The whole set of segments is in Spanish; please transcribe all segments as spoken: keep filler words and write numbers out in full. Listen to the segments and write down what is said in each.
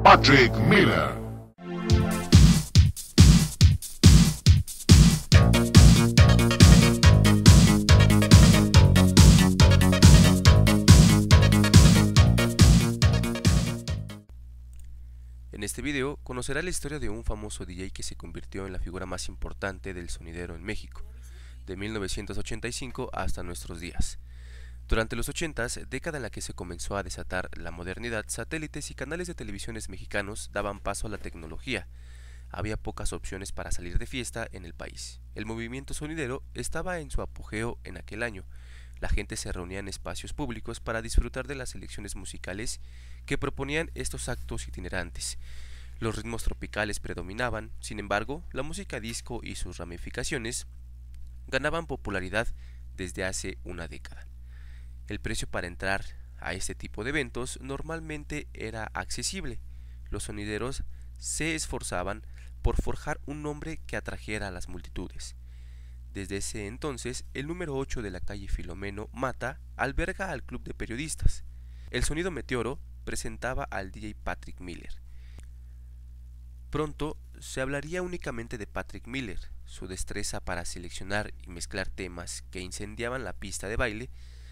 Patrick Miller. En este video conocerá la historia de un famoso D J que se convirtió en la figura más importante del sonidero en México, de mil novecientos ochenta y cinco hasta nuestros días. Durante los ochentas, década en la que se comenzó a desatar la modernidad, satélites y canales de televisiones mexicanos daban paso a la tecnología. Había pocas opciones para salir de fiesta en el país. El movimiento sonidero estaba en su apogeo en aquel año. La gente se reunía en espacios públicos para disfrutar de las selecciones musicales que proponían estos actos itinerantes. Los ritmos tropicales predominaban, sin embargo, la música disco y sus ramificaciones ganaban popularidad desde hace una década. El precio para entrar a este tipo de eventos normalmente era accesible. Los sonideros se esforzaban por forjar un nombre que atrajera a las multitudes. Desde ese entonces, el número ocho de la calle Filomeno Mata alberga al Club de Periodistas. El Sonido Meteoro presentaba al D J Patrick Miller. Pronto se hablaría únicamente de Patrick Miller. Su destreza para seleccionar y mezclar temas que incendiaban la pista de baile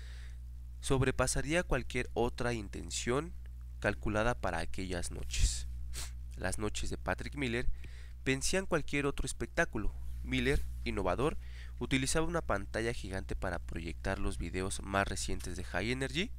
sobrepasaría cualquier otra intención calculada para aquellas noches. Las noches de Patrick Miller vencían cualquier otro espectáculo. Miller, innovador, utilizaba una pantalla gigante para proyectar los videos más recientes de High Energy.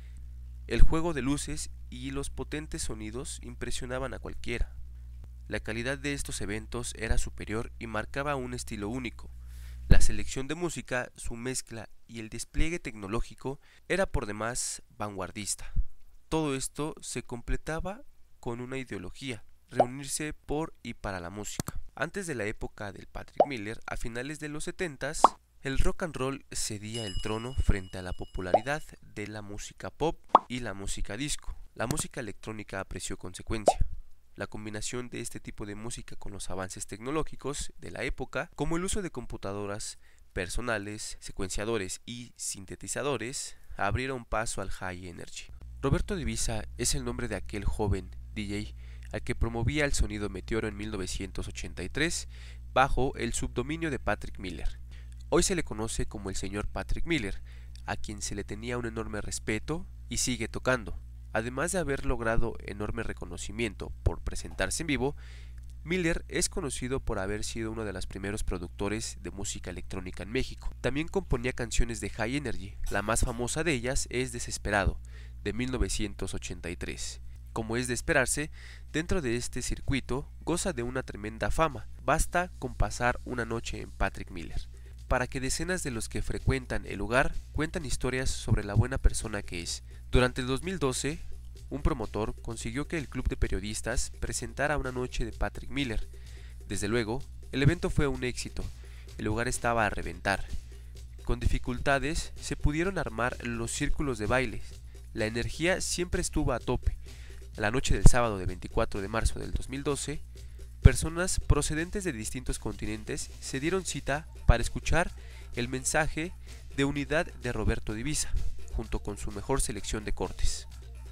El juego de luces y los potentes sonidos impresionaban a cualquiera. La calidad de estos eventos era superior y marcaba un estilo único. La selección de música, su mezcla y el despliegue tecnológico era por demás vanguardista. Todo esto se completaba con una ideología: reunirse por y para la música. Antes de la época del Patrick Miller, a finales de los setentas, el rock and roll cedía el trono frente a la popularidad de la música pop y la música disco. La música electrónica apreció consecuencia. La combinación de este tipo de música con los avances tecnológicos de la época, como el uso de computadoras personales, secuenciadores y sintetizadores, abrieron paso al High Energy. Roberto Divisa es el nombre de aquel joven D J al que promovía el Sonido Meteoro en mil novecientos ochenta y tres bajo el subdominio de Patrick Miller. Hoy se le conoce como el señor Patrick Miller, a quien se le tenía un enorme respeto y sigue tocando. Además de haber logrado enorme reconocimiento por presentarse en vivo, Miller es conocido por haber sido uno de los primeros productores de música electrónica en México. También componía canciones de High Energy. La más famosa de ellas es Desesperado, de mil novecientos ochenta y tres. Como es de esperarse, dentro de este circuito goza de una tremenda fama. Basta con pasar una noche en Patrick Miller para que decenas de los que frecuentan el lugar cuentan historias sobre la buena persona que es. Durante el dos mil doce, un promotor consiguió que el Club de Periodistas presentara una noche de Patrick Miller. Desde luego, el evento fue un éxito. El lugar estaba a reventar. Con dificultades se pudieron armar los círculos de baile. La energía siempre estuvo a tope. La noche del sábado de veinticuatro de marzo del dos mil doce, personas procedentes de distintos continentes se dieron cita para escuchar el mensaje de unidad de Roberto Divisa, junto con su mejor selección de cortes.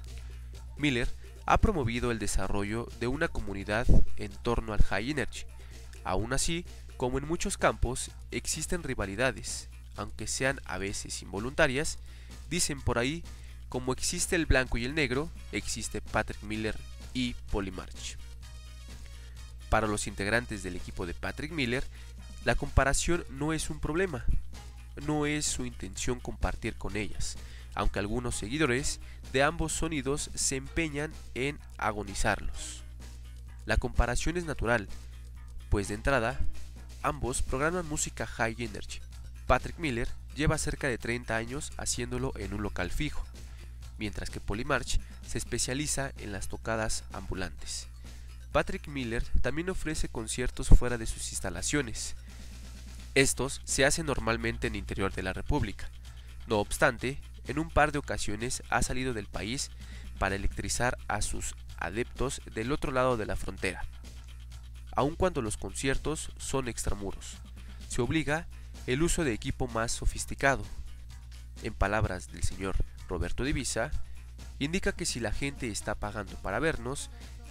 Miller ha promovido el desarrollo de una comunidad en torno al High Energy. Aún así, como en muchos campos, existen rivalidades, aunque sean a veces involuntarias. Dicen por ahí: como existe el blanco y el negro, existe Patrick Miller y Polymarch. Para los integrantes del equipo de Patrick Miller, la comparación no es un problema. No es su intención compartir con ellas, aunque algunos seguidores de ambos sonidos se empeñan en agonizarlos. La comparación es natural, pues de entrada, ambos programan música High Energy. Patrick Miller lleva cerca de treinta años haciéndolo en un local fijo, mientras que Polymarch se especializa en las tocadas ambulantes. Patrick Miller también ofrece conciertos fuera de sus instalaciones. Estos se hacen normalmente en el interior de la República. No obstante, en un par de ocasiones ha salido del país para electrizar a sus adeptos del otro lado de la frontera. Aun cuando los conciertos son extramuros, se obliga el uso de equipo más sofisticado. En palabras del señor Roberto Divisa, indica que si la gente está pagando para vernos,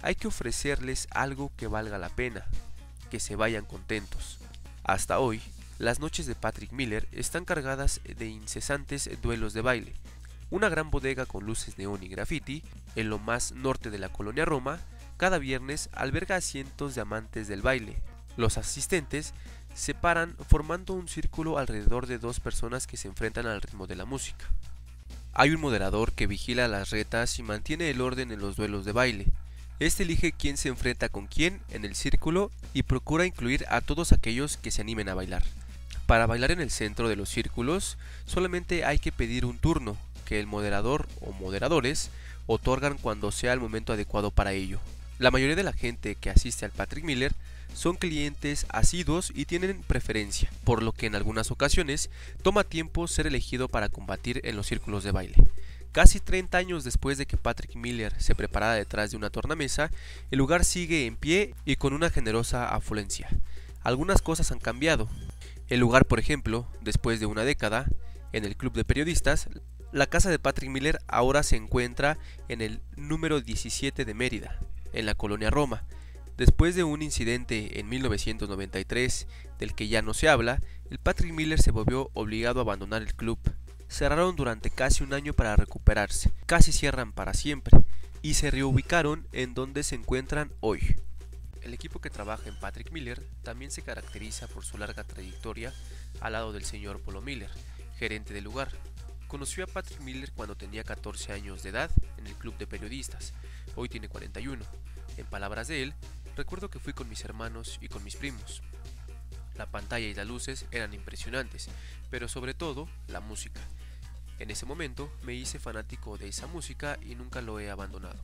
hay que ofrecerles algo que valga la pena, que se vayan contentos. Hasta hoy, las noches de Patrick Miller están cargadas de incesantes duelos de baile. Una gran bodega con luces neón y graffiti, en lo más norte de la colonia Roma, cada viernes alberga a cientos de amantes del baile. Los asistentes se paran formando un círculo alrededor de dos personas que se enfrentan al ritmo de la música. Hay un moderador que vigila las retas y mantiene el orden en los duelos de baile. Este elige quién se enfrenta con quién en el círculo y procura incluir a todos aquellos que se animen a bailar. Para bailar en el centro de los círculos, solamente hay que pedir un turno, que el moderador o moderadores otorgan cuando sea el momento adecuado para ello. La mayoría de la gente que asiste al Patrick Miller son clientes asiduos y tienen preferencia, por lo que en algunas ocasiones toma tiempo ser elegido para combatir en los círculos de baile. Casi treinta años después de que Patrick Miller se preparara detrás de una tornamesa, el lugar sigue en pie y con una generosa afluencia. Algunas cosas han cambiado. El lugar, por ejemplo, después de una década, en el Club de Periodistas, la casa de Patrick Miller ahora se encuentra en el número diecisiete de Mérida, en la colonia Roma. Después de un incidente en mil novecientos noventa y tres del que ya no se habla, el Patrick Miller se volvió obligado a abandonar el club. Cerraron durante casi un año para recuperarse, casi cierran para siempre, y se reubicaron en donde se encuentran hoy. El equipo que trabaja en Patrick Miller también se caracteriza por su larga trayectoria al lado del señor Polo Miller, gerente del lugar. Conoció a Patrick Miller cuando tenía catorce años de edad en el Club de Periodistas, hoy tiene cuarenta y uno. En palabras de él, recuerdo que fui con mis hermanos y con mis primos. La pantalla y las luces eran impresionantes, pero sobre todo la música. En ese momento me hice fanático de esa música y nunca lo he abandonado.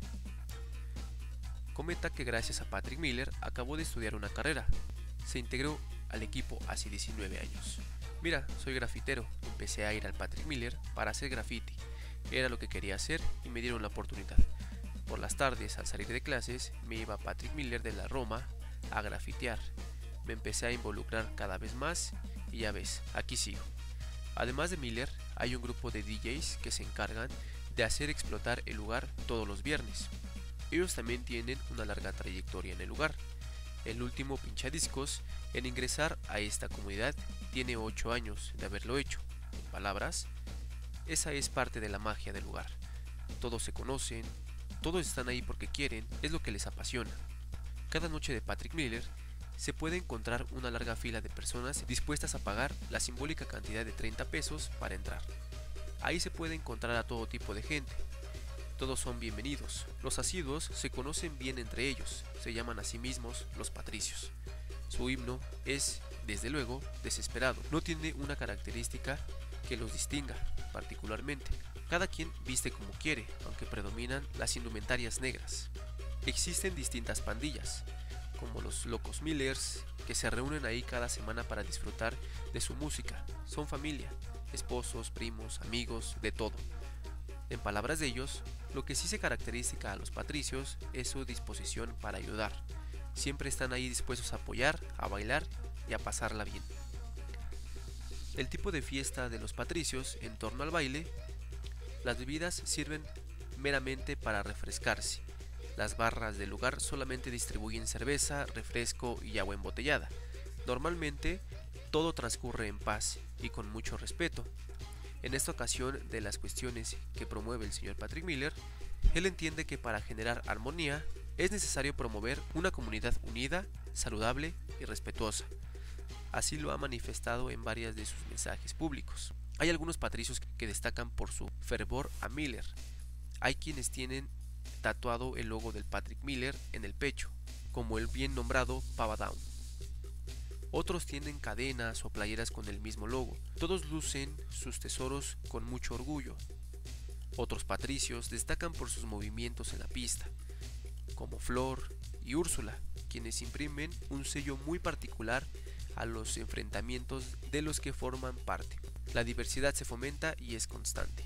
Comenta que gracias a Patrick Miller acabó de estudiar una carrera. Se integró al equipo hace diecinueve años. Mira, soy grafitero, empecé a ir al Patrick Miller para hacer graffiti. Era lo que quería hacer y me dieron la oportunidad. Por las tardes, al salir de clases, me iba a Patrick Miller de la Roma a grafitear. Me empecé a involucrar cada vez más y ya ves, aquí sigo. Además de Miller, hay un grupo de D Js que se encargan de hacer explotar el lugar todos los viernes. Ellos también tienen una larga trayectoria en el lugar. El último pinchadiscos en ingresar a esta comunidad tiene ocho años de haberlo hecho. En palabras, esa es parte de la magia del lugar. Todos se conocen, todos están ahí porque quieren, es lo que les apasiona. Cada noche de Patrick Miller se puede encontrar una larga fila de personas dispuestas a pagar la simbólica cantidad de treinta pesos para entrar. Ahí se puede encontrar a todo tipo de gente. Todos son bienvenidos. Los asiduos se conocen bien entre ellos, se llaman a sí mismos los patricios. Su himno es, desde luego, desesperado. No tiene una característica que los distinga particularmente. Cada quien viste como quiere, aunque predominan las indumentarias negras. Existen distintas pandillas, como los Locos Millers, que se reúnen ahí cada semana para disfrutar de su música. Son familia, esposos, primos, amigos, de todo. En palabras de ellos, lo que sí se caracteriza a los patricios es su disposición para ayudar. Siempre están ahí dispuestos a apoyar, a bailar y a pasarla bien. El tipo de fiesta de los patricios en torno al baile, las bebidas sirven meramente para refrescarse. Las barras del lugar solamente distribuyen cerveza, refresco y agua embotellada. Normalmente todo transcurre en paz y con mucho respeto. En esta ocasión, de las cuestiones que promueve el señor Patrick Miller, él entiende que para generar armonía es necesario promover una comunidad unida, saludable y respetuosa. Así lo ha manifestado en varios de sus mensajes públicos. Hay algunos patricios que destacan por su fervor a Miller. Hay quienes tienen tatuado el logo del Patrick Miller en el pecho, como el bien nombrado Pava Down. Otros tienen cadenas o playeras con el mismo logo. Todos lucen sus tesoros con mucho orgullo. Otros patricios destacan por sus movimientos en la pista, como Flor y Úrsula, quienes imprimen un sello muy particular a los enfrentamientos de los que forman parte. La diversidad se fomenta y es constante.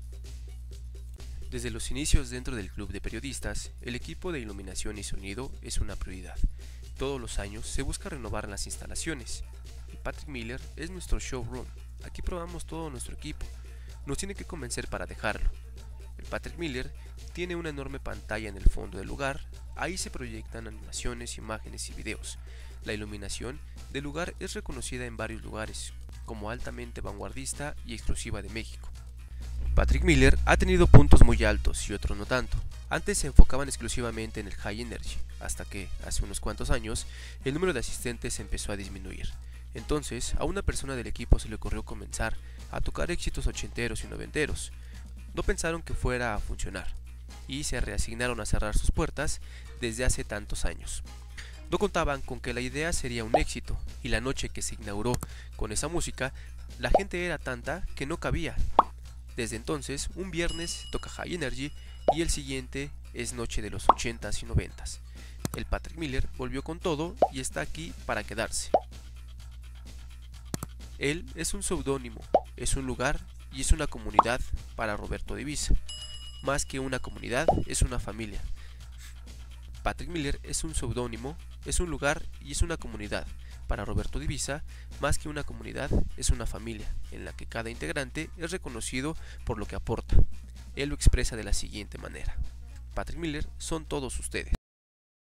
Desde los inicios dentro del Club de Periodistas, el equipo de iluminación y sonido es una prioridad. Todos los años se busca renovar las instalaciones. El Patrick Miller es nuestro showroom. Aquí probamos todo nuestro equipo. Nos tiene que convencer para dejarlo. El Patrick Miller tiene una enorme pantalla en el fondo del lugar. Ahí se proyectan animaciones, imágenes y videos. La iluminación del lugar es reconocida en varios lugares como altamente vanguardista y exclusiva de México. Patrick Miller ha tenido puntos muy altos y otros no tanto. Antes se enfocaban exclusivamente en el High Energy, hasta que, hace unos cuantos años, el número de asistentes empezó a disminuir. Entonces, a una persona del equipo se le ocurrió comenzar a tocar éxitos ochenteros y noventeros. No pensaron que fuera a funcionar, y se reasignaron a cerrar sus puertas desde hace tantos años. No contaban con que la idea sería un éxito, y la noche que se inauguró con esa música, la gente era tanta que no cabía. Desde entonces, un viernes toca High Energy y el siguiente es noche de los ochentas y noventas. El Patrick Miller volvió con todo y está aquí para quedarse. Él es un seudónimo, es un lugar y es una comunidad para Roberto Divisa. Más que una comunidad, es una familia. Patrick Miller es un seudónimo, es un lugar y es una comunidad. Para Roberto Divisa, más que una comunidad, es una familia, en la que cada integrante es reconocido por lo que aporta. Él lo expresa de la siguiente manera: Patrick Miller son todos ustedes.